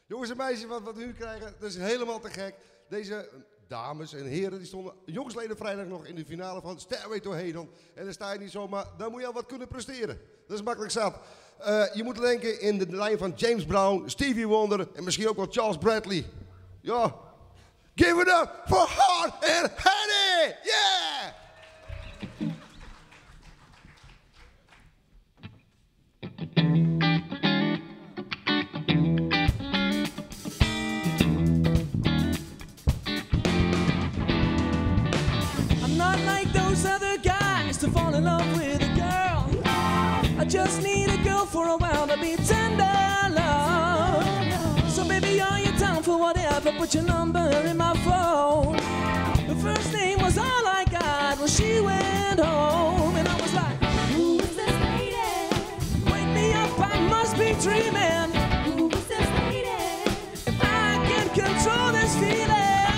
Jongens en meisjes, wat we nu krijgen, dat is helemaal te gek. Deze dames en heren, die stonden jongsleden vrijdag nog in de finale van Stairway to Heaven. En dan sta je niet zomaar, dan moet je al wat kunnen presteren. Dat is makkelijk zat. Je moet denken in de lijn van James Brown, Stevie Wonder en misschien ook wel Charles Bradley. Ja, give it up for Hart and Henny! Yeah! Not like those other guys to fall in love with a girl. I just need a girl for a while to be tender love. So baby, are you down for whatever? Put your number in my phone. The first name was all I got when she went home. And I was like, who is this lady? Wake me up, I must be dreaming. Who is this lady? If I can control this feeling.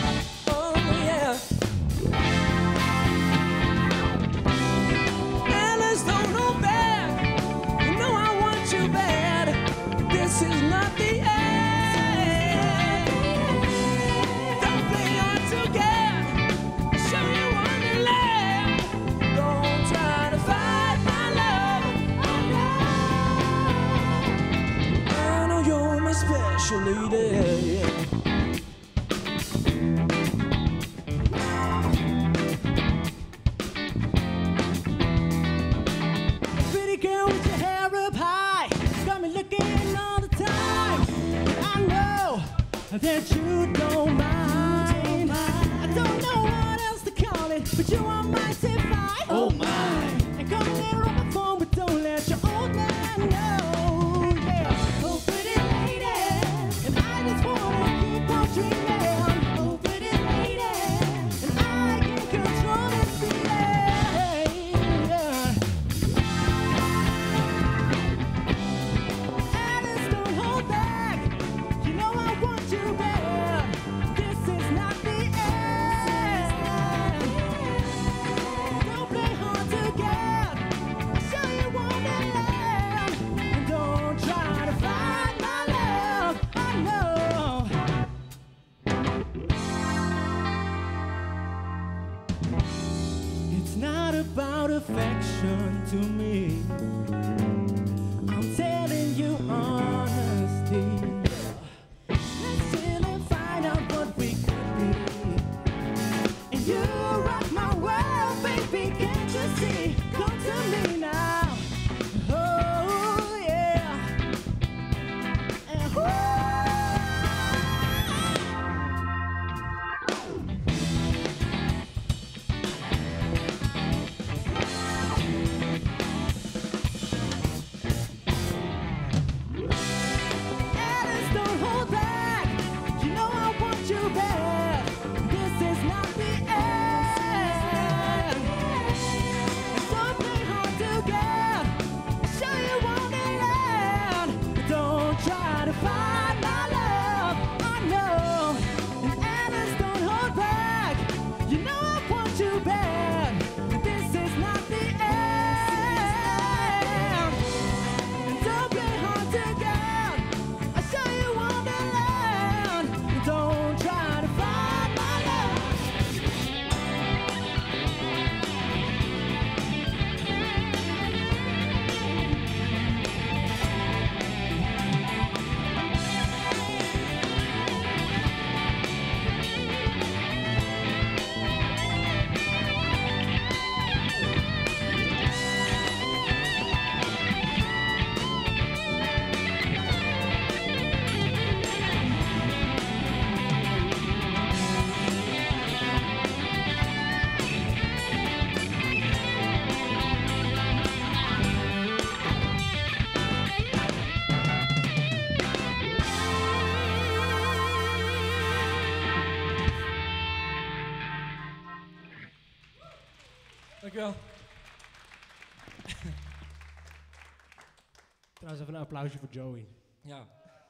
This is not the end. Don't play hard to get. Show you wonderland. Don't try to fight my love. I know you're my special lady. Pretty girl with your hair up high, got me looking all the time. I know that you don't mind. I don't know what else to call it, but you are mighty fine. Oh my! And come near on my phone, but don't let your old man know. Yeah. Oh pretty lady, and I just wanna keep on dreaming. Oh pretty lady, and I can control this feeling. Yeah. Alice, don't hold back. You know I want you bad. This is not the end. Don't play hard to get. I'll show you wonderland. And don't try to find my love. I know. It's not about affection to me. I'm telling you honesty. Let's chill and find out what we could be. And you rock my world, baby, can't you see? Come to me now. Oh yeah. And Alice, don't hold back. You know I want you bad. This is not the end. And don't play hard to get. I'll show you wonderland. Don't try to find my love. I know. And Alice, don't hold back. You know I want you bad. This is not the end. And don't play hard to get. I'll show you wonderland. Don't try to find my love. Dankjewel. Trouwens even een applausje voor Joey. Ja.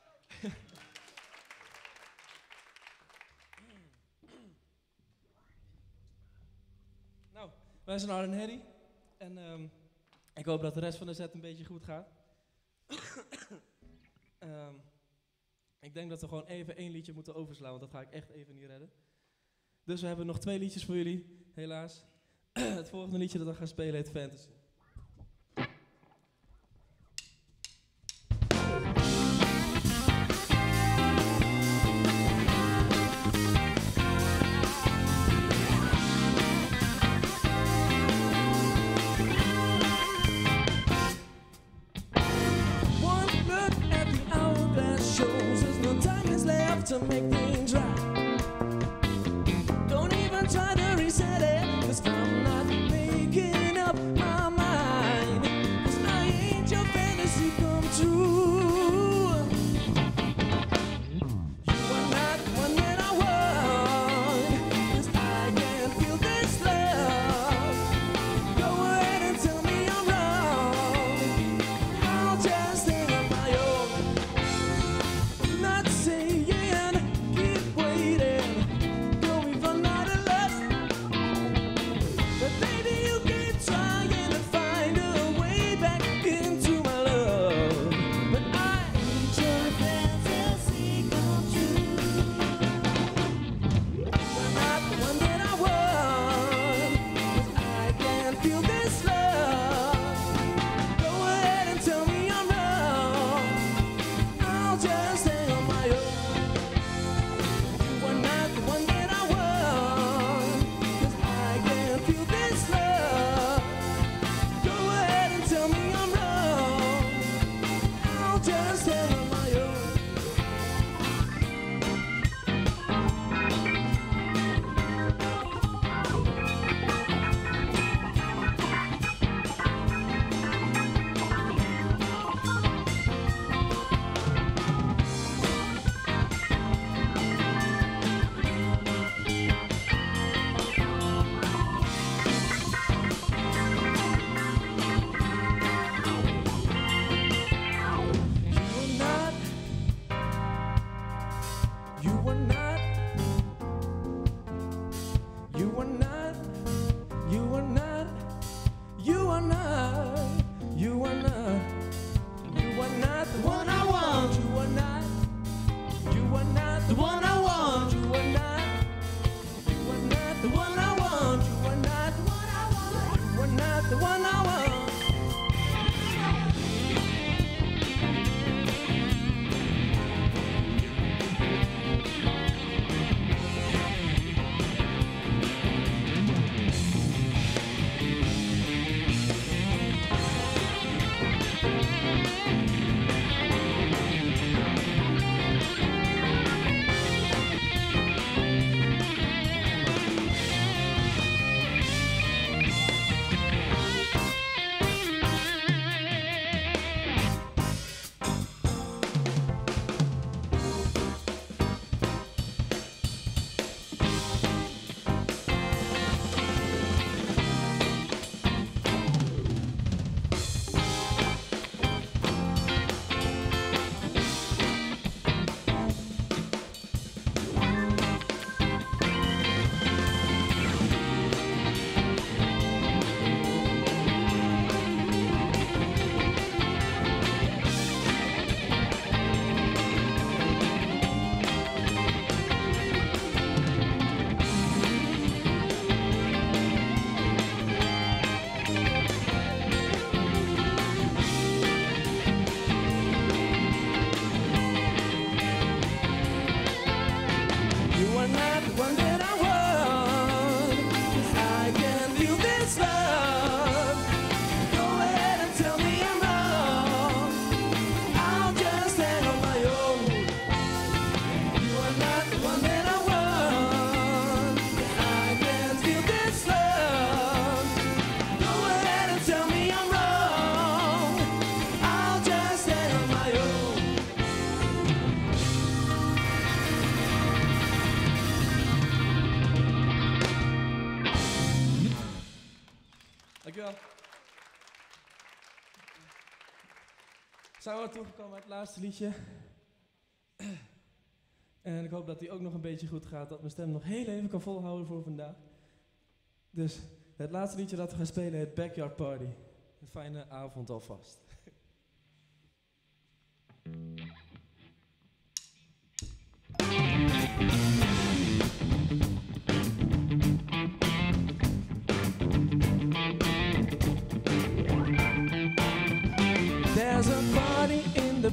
Nou, wij zijn Hart en Henny. En ik hoop dat de rest van de set een beetje goed gaat. Ik denk dat we gewoon even 1 liedje moeten overslaan, want dat ga ik echt even niet redden. Dus we hebben nog 2 liedjes voor jullie, helaas. Het volgende liedje dat we gaan spelen heet Fantasy. To make things right. Don't even try to reset it, 'cause I'm not making up my mind. 'Cause I ain't your fantasy come true. You are not the one that I want, 'cause I can feel this love. Go ahead and tell me I'm wrong. I'll just stand on my own. Not saying Dankjewel. Zijn we toegekomen bij het laatste liedje. En ik hoop dat die ook nog een beetje goed gaat. Dat mijn stem nog heel even kan volhouden voor vandaag. Dus het laatste liedje dat we gaan spelen heet Backyard Party. Een fijne avond alvast.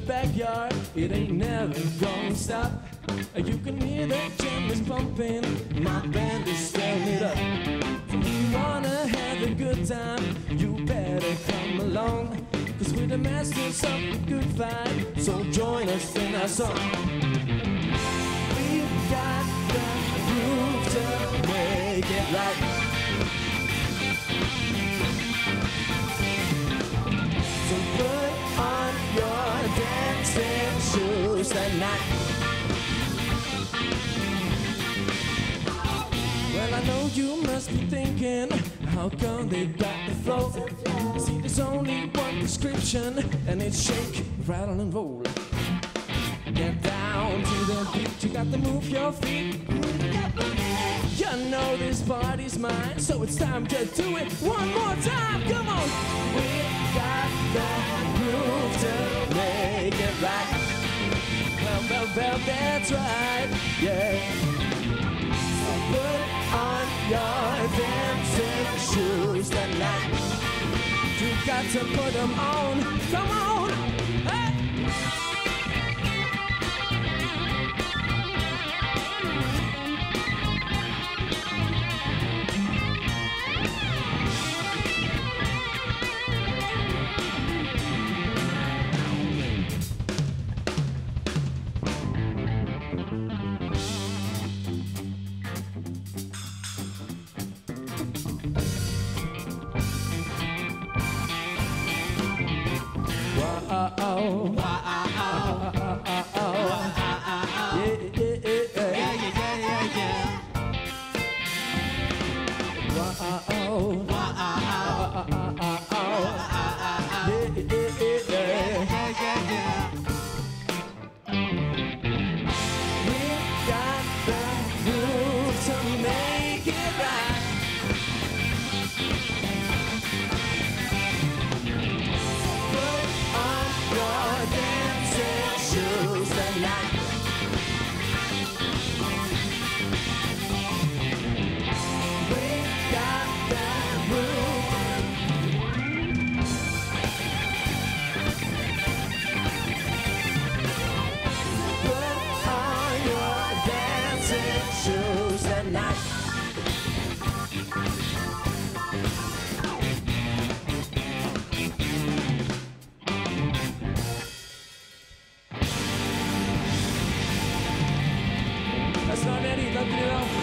backyard, it ain't never gonna stop. You can hear the chimneys pumping, my band is stirring it up. So if you wanna have a good time, you better come along, 'cause we're the masters of the good fight, so join us in our song. We've got the groove to make it right. So put on your dancing shoes tonight. Well, I know you must be thinking, how come they got the flow? See, there's only one prescription, and it's shake, rattle, and roll. Get down to the beat, you got to move your feet. You know this party's mine, so it's time to do it one more time. Come on! We got the groove to make it right. Well, that's right, yeah. So put on your dancing shoes tonight. You got to put them on, come on! Hey! That's not Eddie, dank jullie wel.